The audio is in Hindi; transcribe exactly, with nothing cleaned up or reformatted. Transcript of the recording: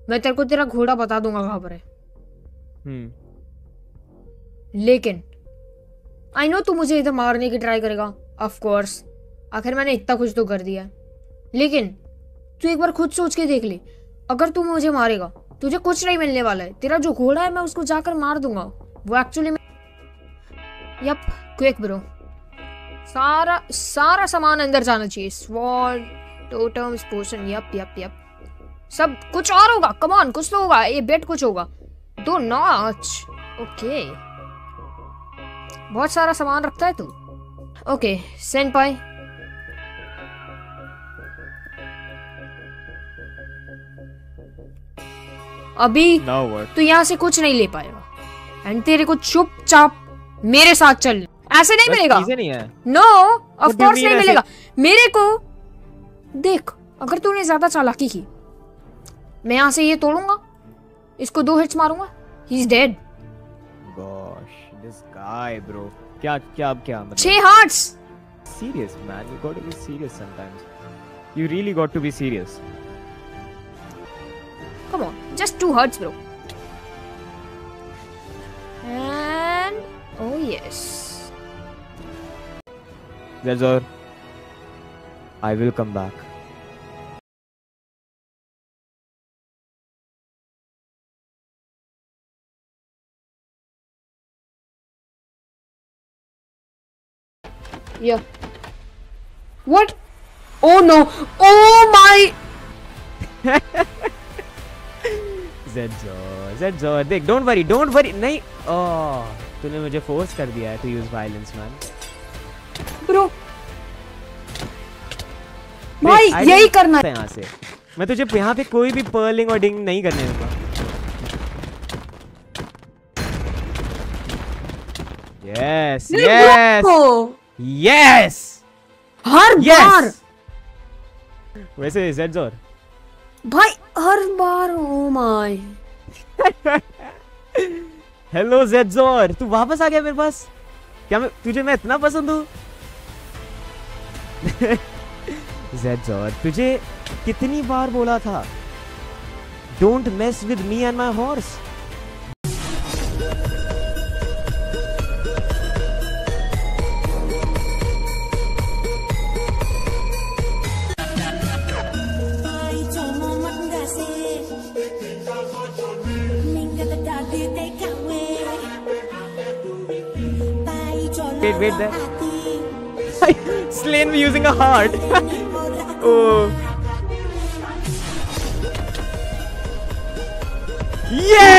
मैं तेरे को तेरा घोड़ा बता दूंगा कहां पर है। हम्म लेकिन आई नो तू मुझे इधर मारने की ट्राई करेगा, ऑफ कोर्स, आखिर मैंने इतना कुछ तो कर दिया है। लेकिन तू एक बार खुद सोच के देख ले, अगर तू मुझे मारेगा तुझे कुछ नहीं मिलने वाला है। तेरा जो घोड़ा है मैं उसको जाकर मार दूंगा। वो एक्चुअली में यप क्विक ब्रो, सारा सारा सामान अंदर जाना चाहिए। Sword, totems, potion, yup yup yup सब कुछ और होगा। कम ऑन, कुछ तो होगा। ये बेट कुछ होगा। दो नॉच, ओके, बहुत सारा सामान रखता है तू। ओके सेनपाई, अभी तू यहाँ से कुछ नहीं ले पाएगा एंड तेरे को चुपचाप मेरे साथ चल। ऐसे नहीं मिलेगा। नहीं है। नो ऑफ कोर्स नहीं मिलेगा मेरे को। देख अगर तूने ज्यादा चालाकी की, मैं यहाँ से ये तोड़ूंगा, इसको दो हिट्स मारूंगा, he is dead. Gosh, this guy, bro. क्या क्या अब क्या मतलब? छह hearts. Serious man, you got to be serious sometimes. You really got to be serious. Come on, just two hearts, bro. And oh yes. Zedzor, I will come back. Yeah. What? Oh no! Oh my! Zedzor, Zedzor, देख, don't worry, don't worry, नहीं, oh, तूने मुझे force कर दिया है to use violence, man. Bro, भाई यही करना है यहाँ से। मैं तुझे यहाँ पे कोई भी पर्लिंग और डिंग नहीं करने दूंगा। Yes, yes, yes. हर बार वैसे Zedzor भाई हर बार। Oh my. हेलो Zedzor, तू वापस आ गया मेरे पास। क्या मैं तुझे मैं इतना पसंद हूँ? Zedzor, तुझे कितनी बार बोला था don't mess with me and my horse. Wait, wait there. Slain me using a heart. Oh. Yeah!